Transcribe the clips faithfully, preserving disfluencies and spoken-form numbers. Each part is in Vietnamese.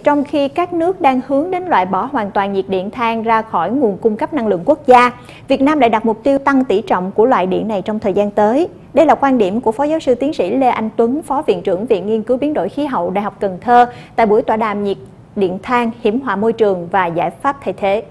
trong khi các nước đang hướng đến loại bỏ hoàn toàn nhiệt điện than ra khỏi nguồn cung cấp năng lượng quốc gia, Việt Nam lại đặt mục tiêu tăng tỷ trọng của loại điện này trong thời gian tới. Đây là quan điểm của Phó Giáo sư Tiến sĩ Lê Anh Tuấn, Phó Viện trưởng Viện Nghiên cứu Biến đổi Khí hậu Đại học Cần Thơ tại buổi tọa đàm nhiệt điện than, hiểm họa môi trường và giải pháp thay thế.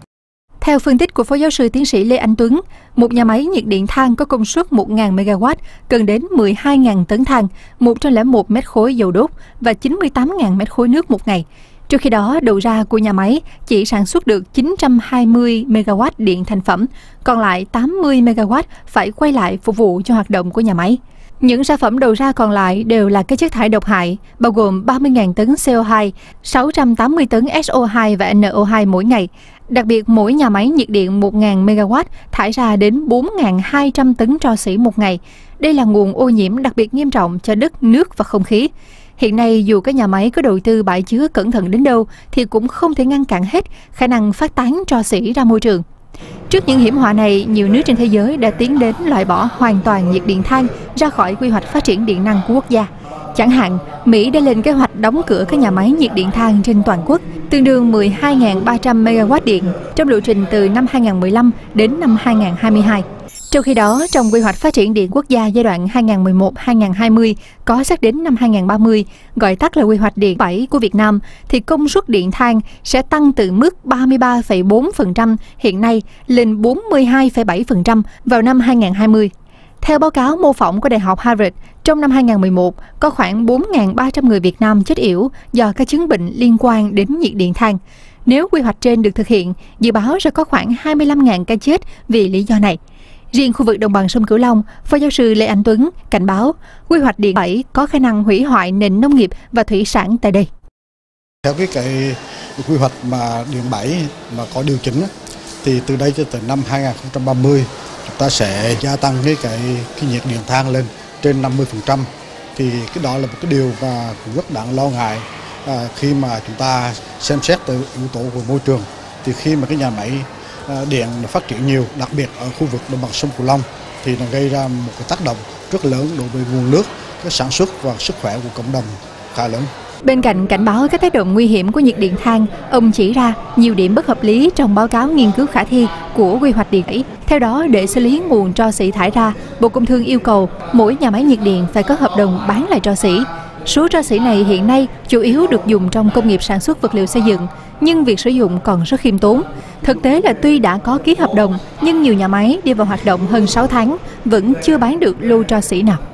Theo phân tích của Phó Giáo sư Tiến sĩ Lê Anh Tuấn, một nhà máy nhiệt điện than có công suất một nghìn mê ga oát cần đến mười hai nghìn tấn than, một trăm lẻ một mét khối dầu đốt và chín mươi tám nghìn mét khối nước một ngày. Trong khi đó, đầu ra của nhà máy chỉ sản xuất được chín trăm hai mươi mê ga oát điện thành phẩm, còn lại tám mươi mê ga oát phải quay lại phục vụ cho hoạt động của nhà máy. Những sản phẩm đầu ra còn lại đều là các chất thải độc hại, bao gồm ba mươi nghìn tấn xê o hai, sáu trăm tám mươi tấn ét o hai và en o hai mỗi ngày. Đặc biệt, mỗi nhà máy nhiệt điện một nghìn mê ga oát thải ra đến bốn nghìn hai trăm tấn tro xỉ một ngày. Đây là nguồn ô nhiễm đặc biệt nghiêm trọng cho đất, nước và không khí. Hiện nay, dù các nhà máy có đầu tư bãi chứa cẩn thận đến đâu, thì cũng không thể ngăn cản hết khả năng phát tán tro xỉ ra môi trường. Trước những hiểm họa này, nhiều nước trên thế giới đã tiến đến loại bỏ hoàn toàn nhiệt điện than ra khỏi quy hoạch phát triển điện năng của quốc gia. Chẳng hạn, Mỹ đã lên kế hoạch đóng cửa các nhà máy nhiệt điện than trên toàn quốc, tương đương mười hai nghìn ba trăm mê ga oát điện trong lộ trình từ năm hai nghìn không trăm mười lăm đến năm hai nghìn không trăm hai mươi hai. Trong khi đó, trong quy hoạch phát triển điện quốc gia giai đoạn hai nghìn không trăm mười một đến hai nghìn không trăm hai mươi có xét đến năm hai nghìn không trăm ba mươi, gọi tắt là quy hoạch điện bảy của Việt Nam, thì công suất điện than sẽ tăng từ mức ba mươi ba phẩy bốn phần trăm hiện nay lên bốn mươi hai phẩy bảy phần trăm vào năm hai nghìn không trăm hai mươi. Theo báo cáo mô phỏng của Đại học Harvard, trong năm hai nghìn không trăm mười một, có khoảng bốn nghìn ba trăm người Việt Nam chết yểu do các chứng bệnh liên quan đến nhiệt điện than. Nếu quy hoạch trên được thực hiện, dự báo sẽ có khoảng hai mươi lăm nghìn ca chết vì lý do này. Riêng khu vực đồng bằng sông Cửu Long, Phó Giáo sư Lê Anh Tuấn cảnh báo quy hoạch điện bảy có khả năng hủy hoại nền nông nghiệp và thủy sản tại đây. Theo cái, cái quy hoạch mà điện bảy mà có điều chỉnh thì từ đây cho tới năm hai nghìn không trăm ba mươi chúng ta sẽ gia tăng cái cái, cái nhiệt điện than lên trên năm mươi phần trăm. Thì cái đó là một cái điều mà cũng rất đáng lo ngại à, khi mà chúng ta xem xét từ yếu tố của môi trường. Thì khi mà cái nhà máy điện phát triển nhiều, đặc biệt ở khu vực đồng bằng sông Cửu Long, thì nó gây ra một cái tác động rất lớn đối với nguồn nước, cái sản xuất và sức khỏe của cộng đồng khá lớn. Bên cạnh cảnh báo các tác động nguy hiểm của nhiệt điện than, ông chỉ ra nhiều điểm bất hợp lý trong báo cáo nghiên cứu khả thi của quy hoạch điện bảy. Theo đó, để xử lý nguồn tro xỉ thải ra, Bộ Công Thương yêu cầu mỗi nhà máy nhiệt điện phải có hợp đồng bán lại tro xỉ. Số tro xỉ này hiện nay chủ yếu được dùng trong công nghiệp sản xuất vật liệu xây dựng, nhưng việc sử dụng còn rất khiêm tốn. Thực tế là tuy đã có ký hợp đồng, nhưng nhiều nhà máy đi vào hoạt động hơn sáu tháng vẫn chưa bán được lô tro xỉ nào.